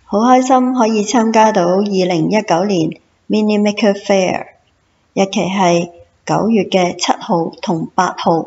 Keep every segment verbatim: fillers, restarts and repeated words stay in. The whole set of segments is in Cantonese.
好開心可以參加到二零一九年 Mini Maker Faire， 日期係九月嘅七號同八號。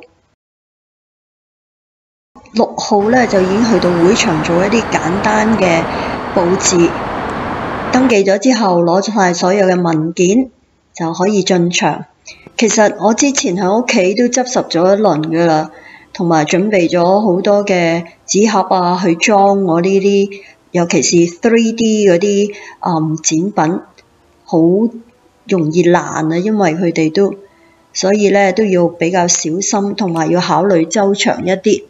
六號呢就已經去到會場做一啲簡單嘅佈置，登記咗之後攞晒所有嘅文件就可以進場。其實我之前喺屋企都執拾咗一輪噶啦，同埋準備咗好多嘅紙盒啊，去裝我呢啲，尤其是 three D 嗰啲嗯展品，好容易爛啊，因為佢哋都，所以咧都要比較小心，同埋要考慮周詳一啲。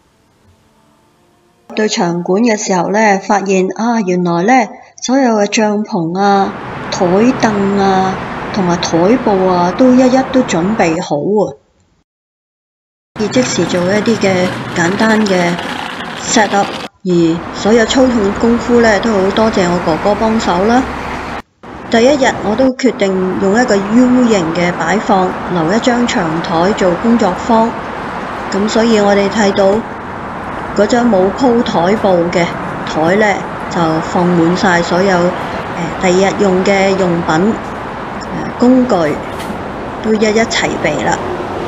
到場館嘅時候咧，發現啊，原來咧所有嘅帳篷啊、台凳啊，同埋台布啊，都一一都準備好啊！要即時做一啲嘅簡單嘅 set up， 而所有操控功夫咧都好多謝我哥哥幫手啦。第一日我都決定用一個 U 型嘅擺放，留一張長台做工作坊。咁所以我哋睇到嗰張冇鋪台布嘅台咧，就放滿晒所有誒、呃、第二日用嘅用品、呃、工具都一一齊備啦。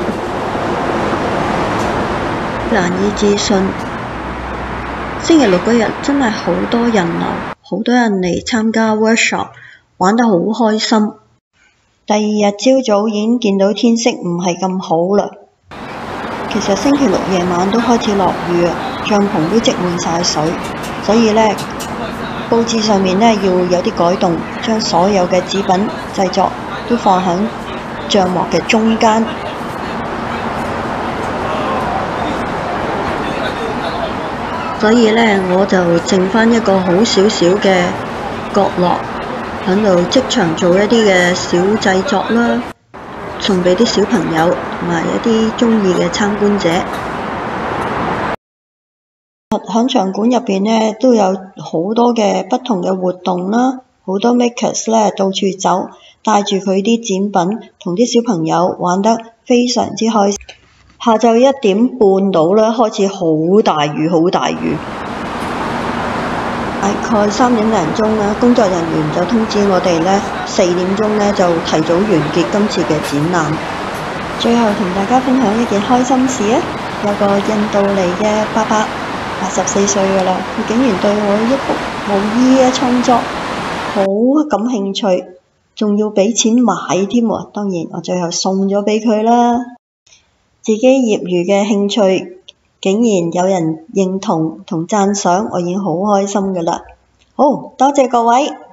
難以置信，星期六嗰日真係好多人流，好多人嚟參加 workshop， 玩得好開心。第二日朝早已經見到天色唔係咁好啦。其實星期六夜晚都開始落雨啊，帳篷都積滿晒水，所以呢，佈置上面呢要有啲改動，將所有嘅紙品製作都放喺帳幕嘅中間。所以呢，我就剩翻一個好少少嘅角落，喺度即場做一啲嘅小製作啦，送俾啲小朋友同埋一啲鍾意嘅參觀者。喺場館入邊呢，都有好多嘅不同嘅活動啦，好多 makers 咧到處走，帶住佢啲展品，同啲小朋友玩得非常之開心。下晝一點半到啦，開始好大雨，好大雨。大概三點零鐘啦，工作人員就通知我哋呢，四點鐘呢就提早完結今次嘅展覽。最後同大家分享一件開心事啊！有個印度嚟嘅伯伯，八十四歲㗎啦，佢竟然對我一幅毛衣嘅創作好感興趣，仲要俾錢買添喎。當然我最後送咗俾佢啦。自己業餘嘅興趣竟然有人認同同讚賞，我已經好開心㗎啦。好，多謝各位。